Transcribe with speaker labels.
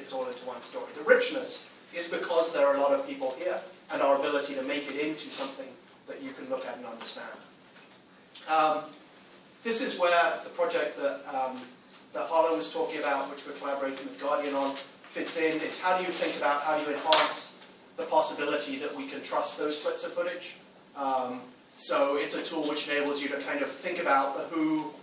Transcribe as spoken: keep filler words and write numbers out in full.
Speaker 1: this all into one story. The richness is because there are a lot of people here, and our ability to make it into something that you can look at and understand. Um, this is where the project that, um, that Harlan was talking about, which we're collaborating with Guardian on, fits in. It's how do you think about, how do you enhance the possibility that we can trust those clips of footage. Um, so it's a tool which enables you to kind of think about the who,